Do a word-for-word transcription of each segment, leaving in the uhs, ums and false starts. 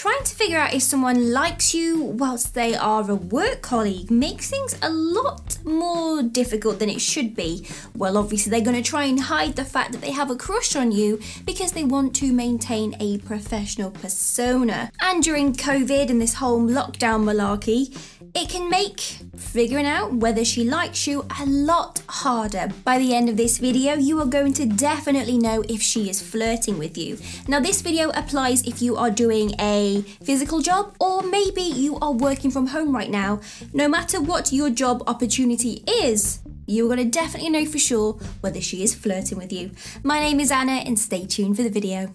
Trying to figure out if someone likes you whilst they are a work colleague makes things a lot more difficult than it should be. Well, obviously they're going to try and hide the fact that they have a crush on you because they want to maintain a professional persona. And during COVID and this whole lockdown malarkey, it can make figuring out whether she likes you a lot harder. By the end of this video, you are going to definitely know if she is flirting with you. Now, this video applies if you are doing a physical job or maybe you are working from home right now. No matter what your job opportunity is, you're going to definitely know for sure whether she is flirting with you. My name is Anna and stay tuned for the video.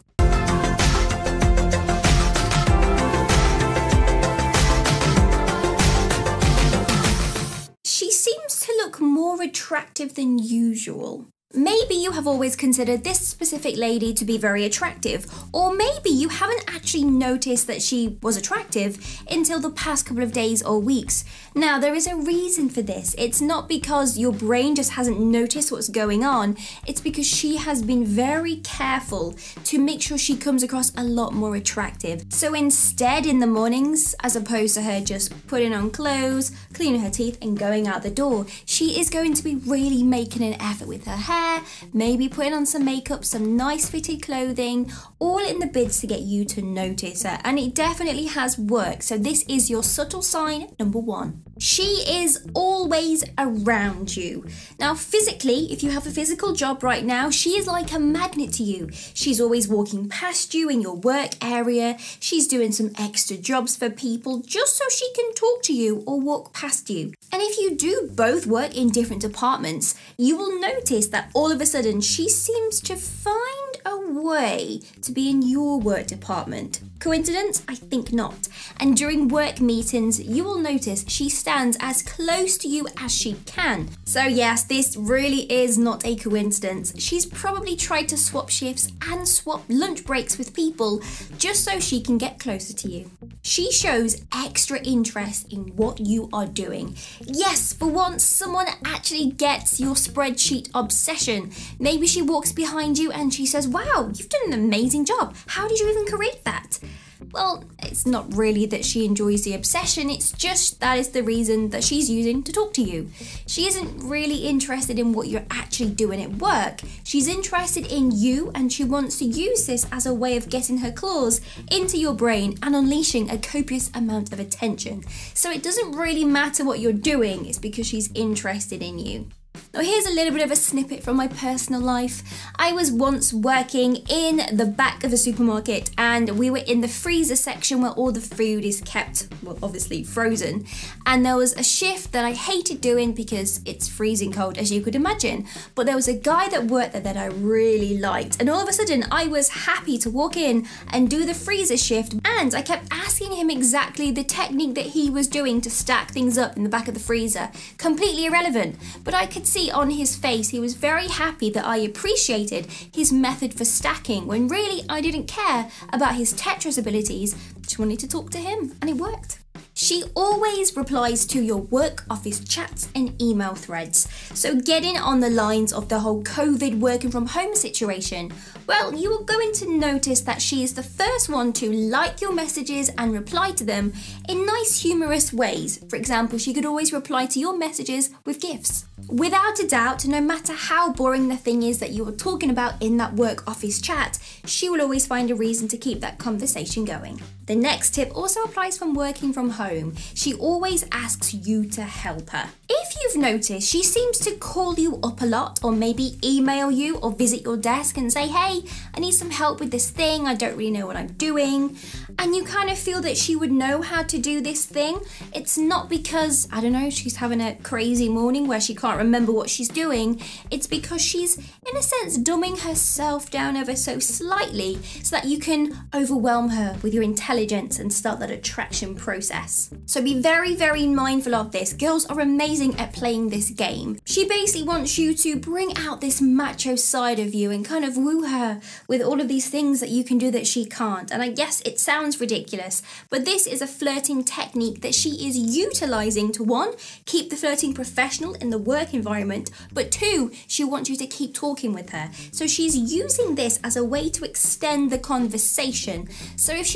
She seems to look more attractive than usual. Maybe you have always considered this specific lady to be very attractive, or maybe you haven't actually noticed that she was attractive until the past couple of days or weeks. Now, there is a reason for this. It's not because your brain just hasn't noticed what's going on. It's because she has been very careful to make sure she comes across a lot more attractive. So instead, in the mornings, as opposed to her just putting on clothes, cleaning her teeth and going out the door, she is going to be really making an effort with her hair, maybe putting on some makeup, some nice fitted clothing, all in the bids to get you to notice her. And it definitely has worked. So this is your subtle sign number one. She is always around you. Now, physically, if you have a physical job right now, she is like a magnet to you. She's always walking past you in your work area. She's doing some extra jobs for people just so she can talk to you or walk past you. And if you do both work in different departments, you will notice that all of a sudden she seems to find a way to be in your work department. Coincidence? I think not. And during work meetings, you will notice she stands as close to you as she can. So yes, this really is not a coincidence. She's probably tried to swap shifts and swap lunch breaks with people just so she can get closer to you. She shows extra interest in what you are doing. Yes, for once, someone actually gets your spreadsheet obsession. Maybe she walks behind you and she says, "Wow, you've done an amazing job. How did you even create that?" Well, it's not really that she enjoys the obsession, it's just that is the reason that she's using to talk to you. She isn't really interested in what you're actually doing at work. She's interested in you and she wants to use this as a way of getting her claws into your brain and unleashing a copious amount of attention. So it doesn't really matter what you're doing, it's because she's interested in you. Now, here's a little bit of a snippet from my personal life. I was once working in the back of a supermarket and we were in the freezer section where all the food is kept, well, obviously frozen. And there was a shift that I hated doing because it's freezing cold, as you could imagine. But there was a guy that worked there that I really liked. And all of a sudden, I was happy to walk in and do the freezer shift. And I kept asking him exactly the technique that he was doing to stack things up in the back of the freezer. Completely irrelevant. But I could see on his face he was very happy that I appreciated his method for stacking when really I didn't care about his Tetris abilities. Just wanted to talk to him and it worked. She always replies to your work office chats and email threads. So getting on the lines of the whole COVID working from home situation, well, you are going to notice that she is the first one to like your messages and reply to them in nice humorous ways. For example, she could always reply to your messages with GIFs. Without a doubt, no matter how boring the thing is that you are talking about in that work office chat, she will always find a reason to keep that conversation going. The next tip also applies from working from home. She always asks you to help her. If you've noticed, she seems to call you up a lot or maybe email you or visit your desk and say, "Hey, I need some help with this thing, I don't really know what I'm doing." And you kind of feel that she would know how to do this thing. It's not because, I don't know, she's having a crazy morning where she can't remember what she's doing. It's because she's, in a sense, dumbing herself down ever so slightly so that you can overwhelm her with your intelligence and start that attraction process. So be very, very mindful of this. Girls are amazing at playing this game. She basically wants you to bring out this macho side of you and kind of woo her with all of these things that you can do that she can't. And I guess it sounds ridiculous, but this is a flirting technique that she is utilizing to, one, keep the flirting professional in the work environment, but two, she wants you to keep talking with her. So she's using this as a way to extend the conversation. So if she does seem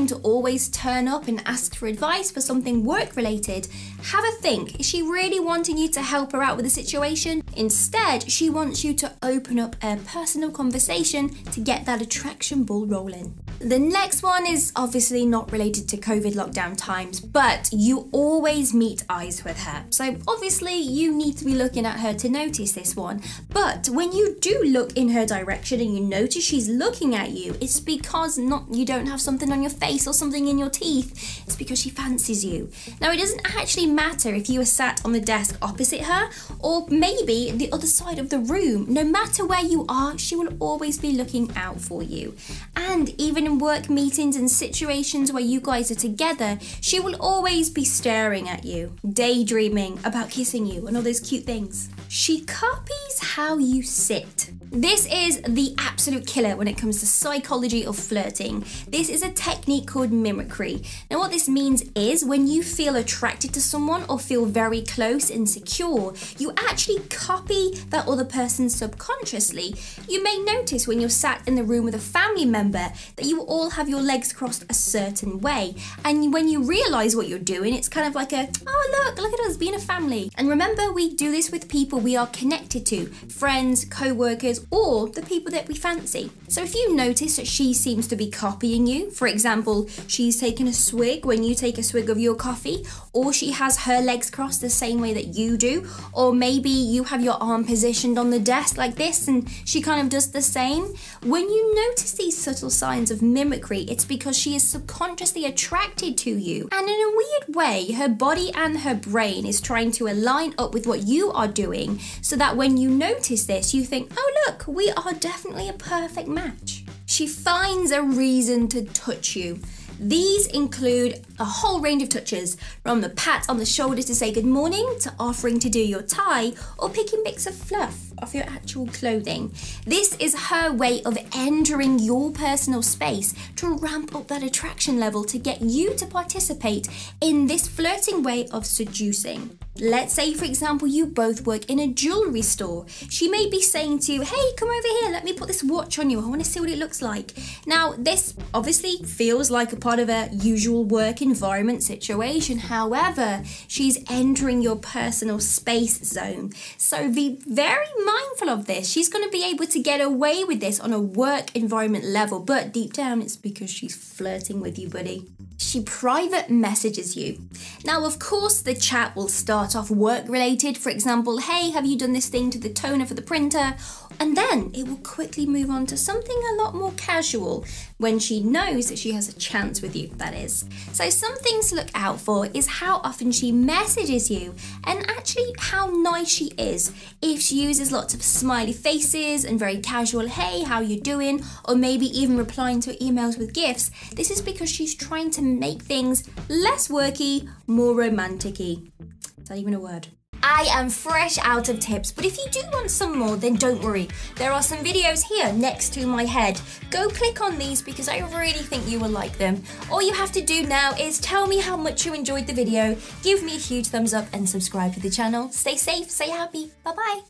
going to always turn up and ask for advice for something work related, have a think. Is she really wanting you to help her out with the situation? Instead, she wants you to open up a personal conversation to get that attraction ball rolling. The next one is obviously not related to COVID lockdown times, but you always meet eyes with her. So obviously you need to be looking at her to notice this one. But when you do look in her direction and you notice she's looking at you, it's because not you don't have something on your face or something in your teeth. It's because she fancies you. Now, it doesn't actually matter if you are sat on the desk opposite her or maybe the other side of the room. No matter where you are, she will always be looking out for you. And even in work meetings and situations where you guys are together, she will always be staring at you, daydreaming about kissing you and all those cute things. She copies how you sit. This is the absolute killer when it comes to psychology of flirting. This is a technique called mimicry. Now, what this means is when you feel attracted to someone or feel very close and secure, you actually copy that other person subconsciously. You may notice when you're sat in the room with a family member that you all have your legs crossed a certain way. And when you realize what you're doing, it's kind of like a, oh, look, look at us being a family. And remember, we do this with people we are connected to, friends, co-workers, or the people that we fancy. So if you notice that she seems to be copying you, for example, she's taking a swig when you take a swig of your coffee, or she has her legs crossed the same way that you do, or maybe you have your arm positioned on the desk like this and she kind of does the same. When you notice these subtle signs of mimicry, it's because she is subconsciously attracted to you. And in a weird way, her body and her brain is trying to align up with what you are doing so that when you notice this, you think, oh look, we are definitely a perfect match. She finds a reason to touch you. These include a whole range of touches, from the pat on the shoulder to say good morning, to offering to do your tie, or picking bits of fluff off your actual clothing. This is her way of entering your personal space to ramp up that attraction level to get you to participate in this flirting way of seducing. Let's say, for example, you both work in a jewelry store. She may be saying to you, hey, come over here, let me put this watch on you. I want to see what it looks like. Now, this obviously feels like a part of a usual work environment situation. However, she's entering your personal space zone. So be very mindful of this. She's going to be able to get away with this on a work environment level, but deep down, it's because she's flirting with you, buddy. She private messages you. Now, of course, the chat will start off work related. For example, hey, have you done this thing to the toner for the printer? And then it will quickly move on to something a lot more casual when she knows that she has a chance with you, that is. So some things to look out for is how often she messages you and actually how nice she is. If she uses lots of smiley faces and very casual, hey, how you doing? Or maybe even replying to emails with gifts, this is because she's trying to make things less worky, more romantic-y. Is that even a word? I am fresh out of tips, but if you do want some more, then don't worry. There are some videos here next to my head. Go click on these because I really think you will like them. All you have to do now is tell me how much you enjoyed the video, give me a huge thumbs up and subscribe to the channel. Stay safe, stay happy, bye bye.